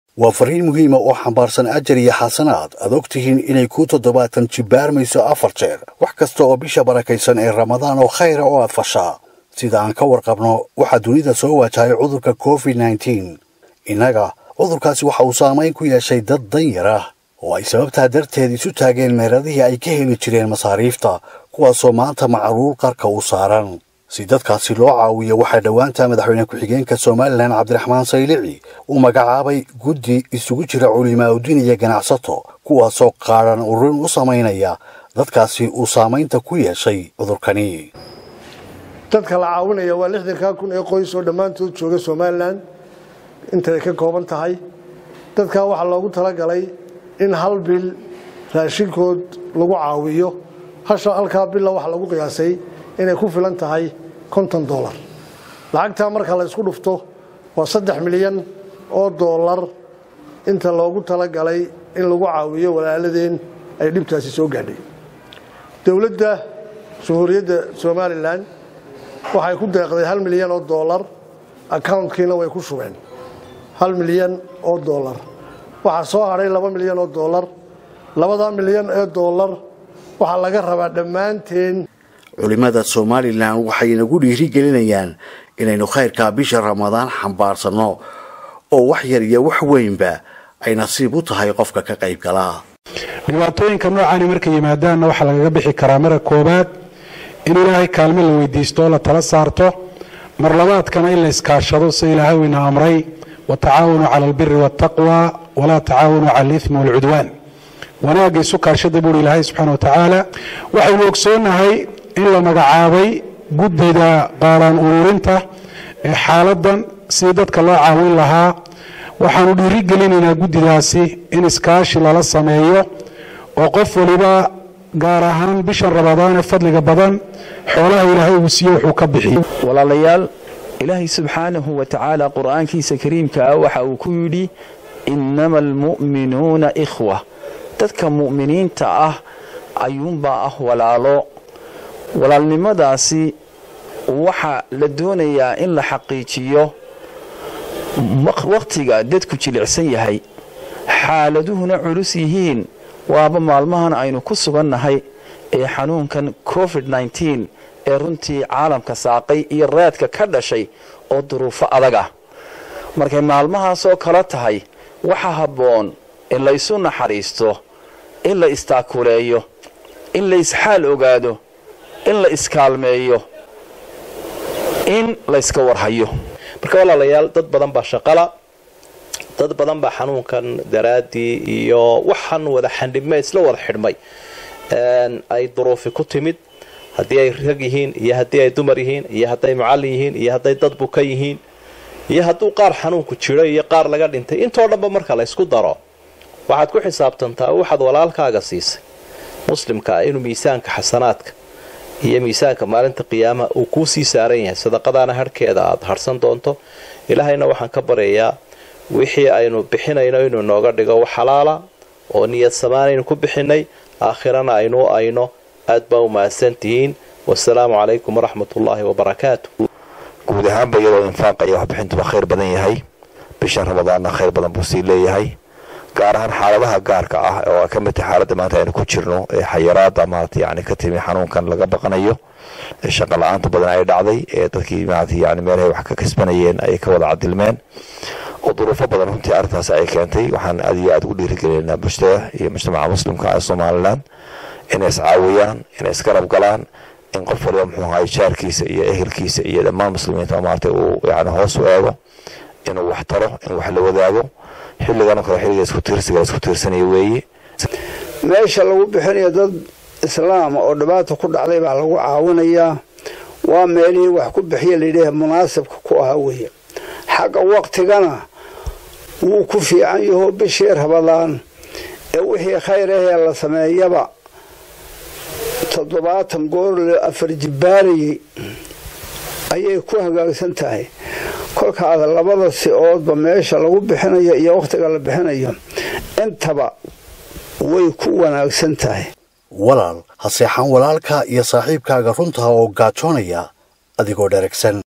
وفرين مهمة وحنبارسن أجر يا حسنات أدوكتهن إني كوتو دباتن جبار ميسو أفرتير وحكستو بيشا بركيسن إن رمضان وخير أو أدفشا سيدان كور قبنو وحدونيدا سوا جاي عذرك كوفيد-19 إناغا عذركاسي وحاو سامين كويا شي داد ضيرة وأي سببتها درتهدي سو تاقين ميراديه أي كهيني جرين مصاريفتا kuwaasoo maanta macruur qarka u saaran si dadkaasi loo caawiyo waxay dhawaanta madaxweyne ku-xigeenka Soomaaliland Cabdiraxmaan Saylici uu magacaabay guddi isugu jira culimaa u diin iyo ganacsato kuwaasoo qaaran ururin u sameynaya dadkaasi uu saameynta ku yeeshay cudurkani dadka la caawinaya waa 60,000 ee qoys oo dhamaantood jooga Soomaaliland inta ay ka kooban tahay dadka waxa loogu talagalay in hal bil raashinkood lagu caawiyo hasha halka bil waxa lagu qiyaasay inay ku filan tahay $50 lacagta marka la isku dhufto waa $3 milyan oo dollar inta loogu talagalay in lagu caawiyo walaaladeen ay dhibtaasi soo gaadhay dawladda Jamhuuriyadda Soomaaliland waxay ku deeqday $1 milyan oo dollar account-kiina way ku shubeen $1 milyan oo dollar waxa soo haray $2 milyan oo dollar $2 milyan oo dollar waxa laga rabaa dhamaanteen culimada Soomaaliland waxay nagu dhiirigelinayaan inaynu khayrka bisha Ramadaan xambaarsano oo wax yar iyo wax weynba ay nasiib u tahay qofka ka qayb gala dhibaatooyinka noocan markay yimaadaan waxa laga bixi karaa mar koobaad in Ilaahay kaalmo la weydiisto la tala saarto mar labaadkana in la iskaashado si Ilaahay uu amray wa tacaawunu 'ala al-birri wat-taqwa wa la tacaawunu 'ala al-ithmi wal-'udwan wanaagay sukaashada buu Ilaahay subhanahu wa ta'ala waxaynu ogsoonahay in la magacaabay guddida qaaran ururinta ee xaaladan si dadka loo caawin lahaa waxaanu dhiirigelinaynaa guddidaasi in iskaashi lala sameeyo oo qof waliba gaar ahaan bisha Ramadaan ee fadliga badan xoolaha Ilaahay uu siiyo wuxuu ka bixiyo walaalayaal Ilaahay subhanahu wa ta'ala quraankiisa kariimka waxa uu ku yiri innamal mu'minuuna ikhwa dadka mu'miniinta ah ayuunba ah walaalnimadaasi waxa la doonayaa in la xaqiijiyo waqtiga dadku jilicsan yahay xaaladuhuna culus yihiin waaba maalmahan aynu ku sugannahay ee xanuunkan COVID-19 ee runtii caalamka saaqay iyo raadka ka dhashay oo duruufo adag ah markay maalmahaas oo kala tahay waxa habboon in la isu naxariisto in la istaakuleeyo in la isxaal ogaado in la iskaalmeeyo in la iska warhayo marka walaalayaal dad badan baa shaqala dad badan baa xanuunkan daraadii iyo waxan wada xandhimay isla wada xidhmay ay duruufi ku timid hadii ay rag yihiin iyo hadii ay dumar yihiin iyo hadii ay macallin yihiin iyo hadii dad buka yihiin iyo haduu qaar xanuunku jiro iyo qaar laga dhintay intoo dhanba marka la isku daro waxaad ku xisaabtantaa waxaad walaalkaaga siisay muslimka inuu miisaanka xasanaadka iyo miisaanka maalinta qiyaamaha uu ku sii saaran yahay sadaqadana harkeeda aad harsan doonto ilaahayna waxaan ka bareeyaa wixii aynu bixinayno inuu nooga dhigo wax xalaala oo niyad samaanaynu ku bixinay aakhirana aynu aad baa u mahadsantihiin wassalaamu calaykum waraxmatullaahi wabarakaatuh guud ahaan bayadoo infaaq iyo bixintu khayr badan yahay bisha Ramadaanna khayr badan buu sii leeyahay gaar ahaan xaaladaha gaarka ah oo ka mid tahay xaaladda maanta aynu ku jirno ee xayiraada maanta yani ka timi xanuunkan laga baqanayo ee shaqo la'aanta badan ay dhacday ee dadkii maanta yani meelaha wax ka kasbanayeen ay ka wada cadilmeen oo duruufo badan runtii arrintaas ay keentay waxaan aad ugu dhiirigelinaynaa bulshada iyo mujtamaca muslimka ee Soomaaliland inay iscaawiyaan inay iskarab galaan in qof walba muxuu ahaa jaarkiisa iyo ehelkiisa iyo dhammaan muslimiinta maanta uu yani hoos u eego inuu wax taro in wax la wadaago xilligan kale xilliga isku tiirsanay weeye meesha lagu bixinayo dad islaam oo dhibaato ku dhacday baa lagu caawinayaa waa meelihii wax ku bixiya leeyahay munaasabka ku ah weeye xagga waqtigana wuu ku fiican yahay bishii Ramadaan ee wixii khayr ah la sameeyaba 7 goor 4 jibaari ayay ku hagaagsan tahay kolka labada si oodba meesha lagu bixinayo iyo waqtiga la bixinayo intaba way ku wanaagsan tahay walaal ha seexan walaalka iyo saaxiibkaaga runta oo gaajoonaya adigoo dheregsan